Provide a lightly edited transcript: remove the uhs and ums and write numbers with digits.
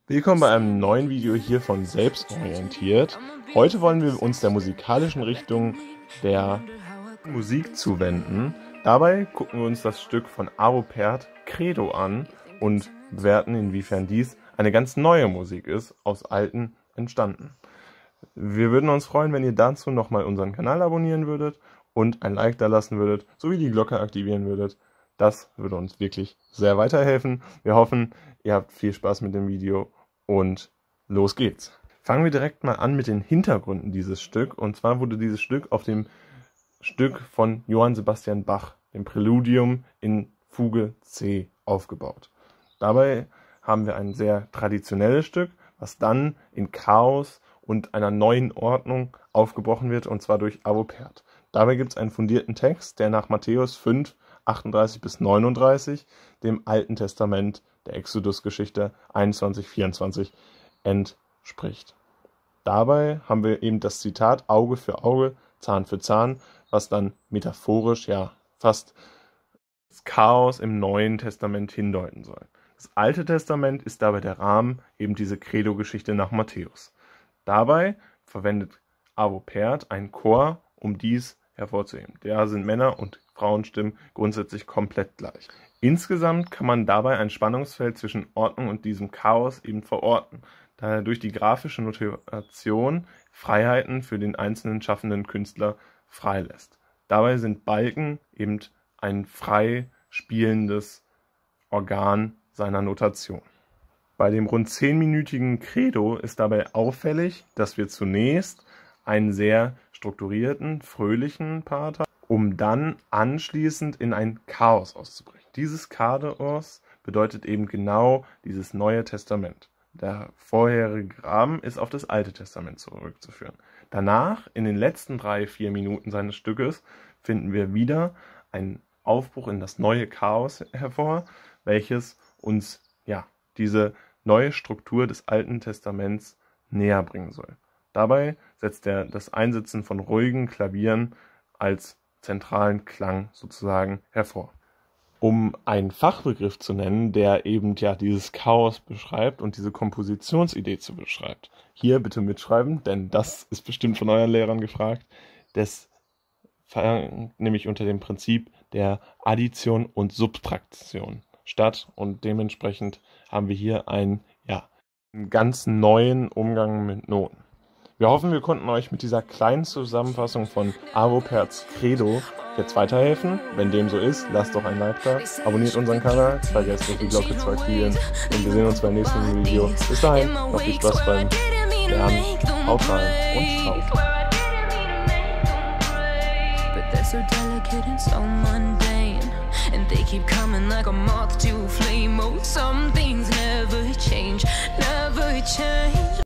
Willkommen bei einem neuen Video hier von Selbstorientiert. Heute wollen wir uns der musikalischen Richtung der Musik zuwenden. Dabei gucken wir uns das Stück von Arvo Pärt, Credo, an und bewerten, inwiefern dies eine ganz neue Musik ist, aus alten entstanden. Wir würden uns freuen, wenn ihr dazu nochmal unseren Kanal abonnieren würdet und ein Like da lassen würdet, sowie die Glocke aktivieren würdet. Das würde uns wirklich sehr weiterhelfen. Wir hoffen, ihr habt viel Spaß mit dem Video und los geht's. Fangen wir direkt mal an mit den Hintergründen dieses Stück. Und zwar wurde dieses Stück auf dem Stück von Johann Sebastian Bach, dem Präludium in Fuge C, aufgebaut. Dabei haben wir ein sehr traditionelles Stück, was dann in Chaos und einer neuen Ordnung aufgebrochen wird, und zwar durch Arvo Pärt. Dabei gibt es einen fundierten Text, der nach Matthäus 5, 38 bis 39, dem Alten Testament der Exodus-Geschichte 21, 24 entspricht. Dabei haben wir eben das Zitat Auge für Auge, Zahn für Zahn, was dann metaphorisch fast das Chaos im Neuen Testament hindeuten soll. Das Alte Testament ist dabei der Rahmen, eben diese Credo-Geschichte nach Matthäus. Dabei verwendet Arvo Pärt einen Chor, um dies hervorzuheben. Da sind Männer- und Frauenstimmen grundsätzlich komplett gleich. Insgesamt kann man dabei ein Spannungsfeld zwischen Ordnung und diesem Chaos eben verorten, da er durch die grafische Notation Freiheiten für den einzelnen schaffenden Künstler freilässt. Dabei sind Balken eben ein frei spielendes Organ seiner Notation. Bei dem rund 10-minütigen Credo ist dabei auffällig, dass wir zunächst einen sehr strukturierten, fröhlichen Part haben, um dann anschließend in ein Chaos auszubrechen. Dieses Chaos bedeutet eben genau dieses Neue Testament. Der vorherige Rahmen ist auf das Alte Testament zurückzuführen. Danach, in den letzten 3-4 Minuten seines Stückes, finden wir wieder einen Aufbruch in das neue Chaos hervor, welches uns diese neue Struktur des Alten Testaments näher bringen soll. Dabei setzt er das Einsetzen von ruhigen Klavieren als zentralen Klang sozusagen hervor. Um einen Fachbegriff zu nennen, der eben dieses Chaos beschreibt und diese Kompositionsidee zu beschreibt. Hier bitte mitschreiben, denn das ist bestimmt von euren Lehrern gefragt. Das nämlich unter dem Prinzip der Addition und Subtraktion statt, und dementsprechend haben wir hier einen ganz neuen Umgang mit Noten. Wir hoffen, wir konnten euch mit dieser kleinen Zusammenfassung von Arvo Pärts Credo jetzt weiterhelfen. Wenn dem so ist, lasst doch ein Like da, abonniert unseren Kanal, vergesst nicht die Glocke zu aktivieren, und wir sehen uns beim nächsten Video. Bis dahin, noch viel Spaß beim Lernen, haut rein und ciao. So delicate and so mundane, and they keep coming like a moth to a flame. Oh, someday